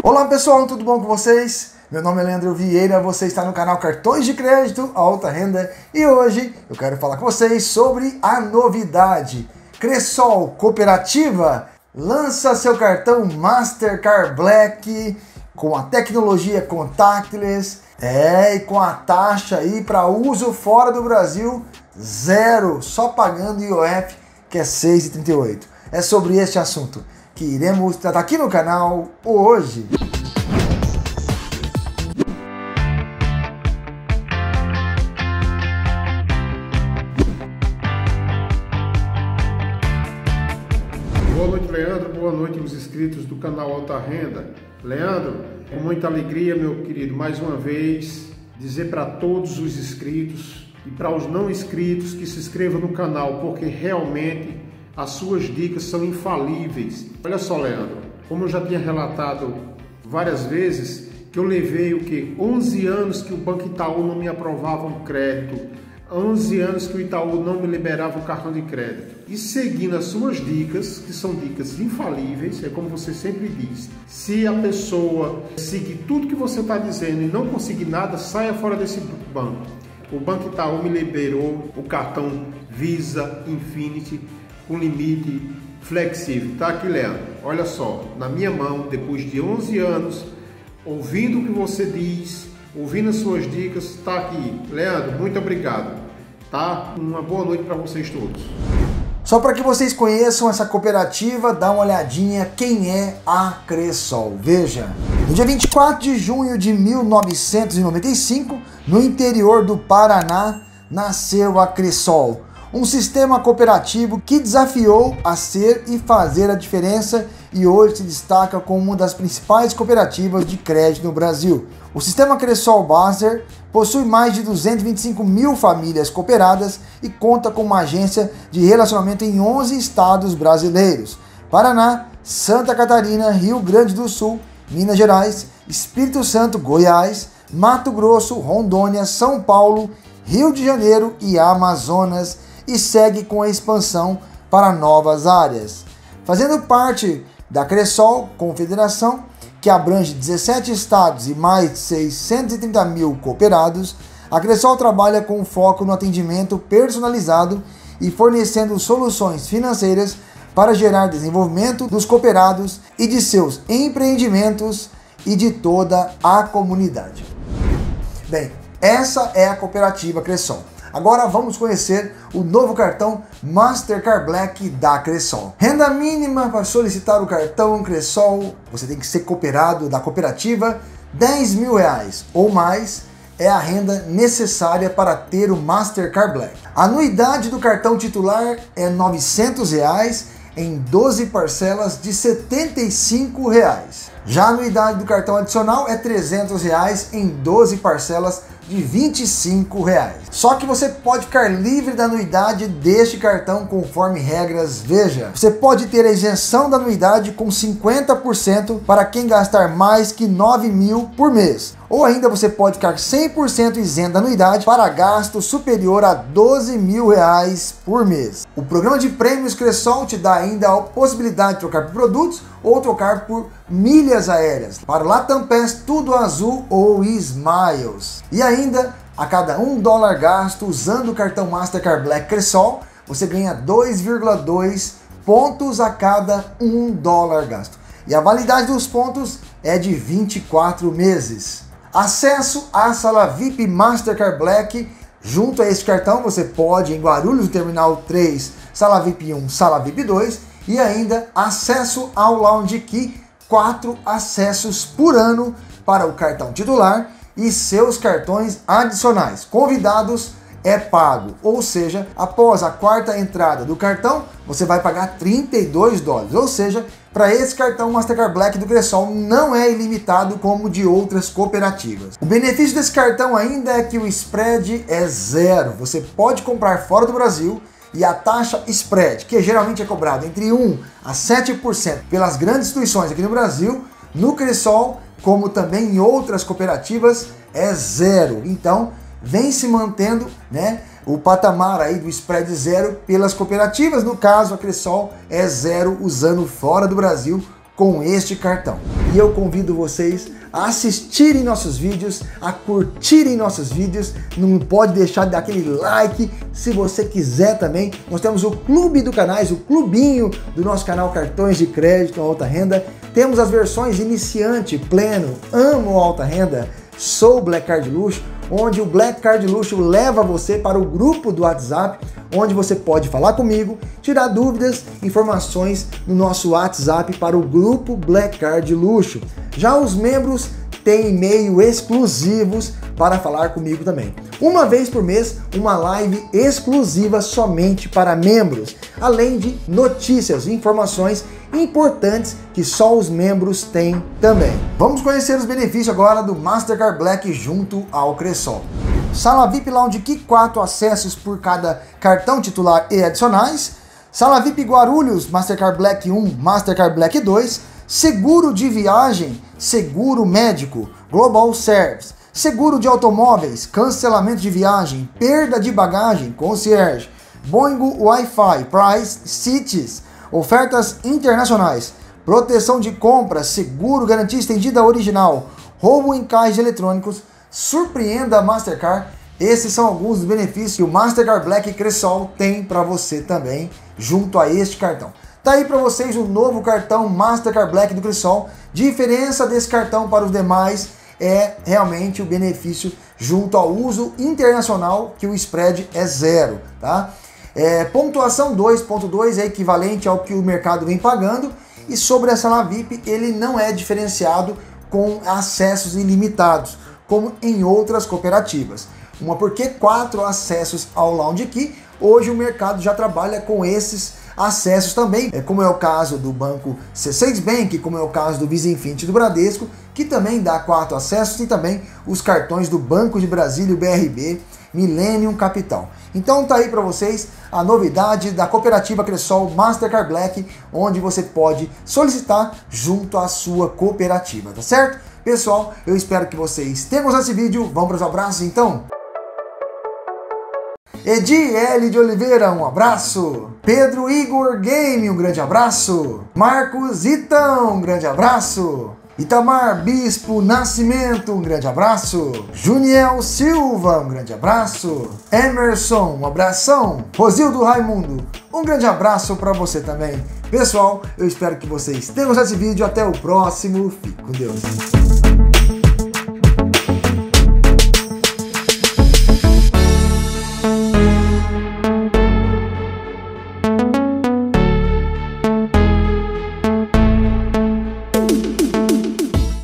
Olá pessoal, tudo bom com vocês? Meu nome é Leandro Vieira, você está no canal Cartões de Crédito Alta Renda e hoje eu quero falar com vocês sobre a novidade. Cressol Cooperativa lança seu cartão Mastercard Black com a tecnologia contactless e com a taxa aí para uso fora do Brasil zero, só pagando IOF que é 6,38. É sobre este assunto que iremos tratar aqui no canal hoje. Boa noite, Leandro. Boa noite aos inscritos do canal Alta Renda. Leandro, com muita alegria, meu querido, mais uma vez, dizer para todos os inscritos e para os não inscritos que se inscrevam no canal, porque realmente as suas dicas são infalíveis. Olha só, Leandro, como eu já tinha relatado várias vezes, que eu levei 11 anos que o Banco Itaú não me aprovava um crédito, 11 anos que o Itaú não me liberava um cartão de crédito. E seguindo as suas dicas, que são dicas infalíveis, é como você sempre diz, se a pessoa seguir tudo que você está dizendo e não conseguir nada, saia fora desse banco. O Banco Itaú me liberou o cartão Visa Infinity com limite flexível. Tá aqui, Leandro. Olha só, na minha mão, depois de 11 anos, ouvindo o que você diz, ouvindo as suas dicas, tá aqui. Leandro, muito obrigado. Tá? Uma boa noite para vocês todos. Só para que vocês conheçam essa cooperativa, dá uma olhadinha quem é a Cressol. Veja, no dia 24 de junho de 1995, no interior do Paraná, nasceu a Cressol, um sistema cooperativo que desafiou a ser e fazer a diferença e hoje se destaca como uma das principais cooperativas de crédito no Brasil. O sistema Cressol Baser possui mais de 225 mil famílias cooperadas e conta com uma agência de relacionamento em 11 estados brasileiros: Paraná, Santa Catarina, Rio Grande do Sul, Minas Gerais, Espírito Santo, Goiás, Mato Grosso, Rondônia, São Paulo, Rio de Janeiro e Amazonas, e segue com a expansão para novas áreas. Fazendo parte da Cressol Confederação, que abrange 17 estados e mais de 630 mil cooperados, a Cressol trabalha com foco no atendimento personalizado e fornecendo soluções financeiras para gerar desenvolvimento dos cooperados e de seus empreendimentos e de toda a comunidade. Bem, essa é a cooperativa Cressol. Agora vamos conhecer o novo cartão Mastercard Black da Cressol. Renda mínima para solicitar o cartão Cressol, você tem que ser cooperado da cooperativa, R$10 mil ou mais é a renda necessária para ter o Mastercard Black. A anuidade do cartão titular é R$900 em 12 parcelas de R$75. Já a anuidade do cartão adicional é R$300 em 12 parcelas de R$25. Só que você pode ficar livre da anuidade deste cartão conforme regras. Veja, você pode ter a isenção da anuidade com 50% para quem gastar mais que 9 mil por mês. Ou ainda você pode ficar 100% isento da anuidade para gasto superior a R$12 mil por mês. O programa de prêmios Cressol te dá ainda a possibilidade de trocar por produtos ou trocar por milhas aéreas para o Latam Pass Tudo Azul ou Smiles. E ainda, a cada $1 gasto usando o cartão Mastercard Black Cressol, você ganha 2,2 pontos a cada $1 gasto. E a validade dos pontos é de 24 meses. Acesso à sala VIP Mastercard Black. Junto a esse cartão você pode, em Guarulhos, no Terminal 3, sala VIP 1, sala VIP 2, e ainda acesso ao Lounge Key, 4 acessos por ano para o cartão titular e seus cartões adicionais. Convidados é pago, ou seja, após a quarta entrada do cartão, você vai pagar $32, ou seja, para esse cartão Mastercard Black do Cressol não é ilimitado como de outras cooperativas. O benefício desse cartão ainda é que o spread é zero, você pode comprar fora do Brasil e a taxa spread, que geralmente é cobrada entre 1 a 7% pelas grandes instituições aqui no Brasil, no Cressol, como também em outras cooperativas, é zero. Então, vem se mantendo, né, o patamar aí do spread zero pelas cooperativas. No caso, a Cressol é zero usando fora do Brasil com este cartão. E eu convido vocês a assistirem nossos vídeos, a curtirem nossos vídeos, não pode deixar de dar aquele like, se você quiser também. Nós temos o clube do canais, o clubinho do nosso canal Cartões de Crédito Alta Renda. Temos as versões iniciante, pleno, amo alta renda, sou Black Card Luxo, onde o Black Card Luxo leva você para o grupo do WhatsApp, onde você pode falar comigo, tirar dúvidas, informações no nosso WhatsApp para o grupo Black Card Luxo. Já os membros têm e-mail exclusivos para falar comigo também. Uma vez por mês, uma live exclusiva somente para membros, além de notícias e informações importantes que só os membros têm também. Vamos conhecer os benefícios agora do Mastercard Black junto ao Cressol. Sala VIP Lounge Key, 4 acessos por cada cartão titular e adicionais. Sala VIP Guarulhos, Mastercard Black 1, Mastercard Black 2. Seguro de viagem, seguro médico, Global Service. Seguro de automóveis, cancelamento de viagem, perda de bagagem, concierge. Boingo Wi-Fi, Price, Cities. Ofertas internacionais, proteção de compras, seguro, garantia estendida original, roubo em caixas eletrônicos, surpreenda a Mastercard. Esses são alguns dos benefícios que o Mastercard Black Cressol tem para você também, junto a este cartão. Tá aí para vocês o novo cartão Mastercard Black do Cressol. Diferença desse cartão para os demais é realmente o benefício junto ao uso internacional, que o spread é 0, tá? Pontuação 2.2 é equivalente ao que o mercado vem pagando, e sobre a sala VIP ele não é diferenciado com acessos ilimitados, como em outras cooperativas. Uma porque 4 acessos ao Lounge Key, hoje o mercado já trabalha com esses acessos também, como é o caso do banco C6 Bank, como é o caso do Visa Infinity do Bradesco, que também dá 4 acessos, e também os cartões do Banco de Brasília, o BRB, Millennium Capital. Então tá aí para vocês a novidade da cooperativa Cressol Mastercard Black, onde você pode solicitar junto à sua cooperativa, tá certo? Pessoal, eu espero que vocês tenham gostado desse vídeo. Vamos para os abraços então? Edi L. de Oliveira, um abraço. Pedro Igor Game, um grande abraço. Marcos Itão, um grande abraço. Itamar Bispo Nascimento, um grande abraço. Juniel Silva, um grande abraço. Emerson, um abração. Rosildo Raimundo, um grande abraço para você também. Pessoal, eu espero que vocês tenham gostado desse vídeo. Até o próximo. Fique com Deus.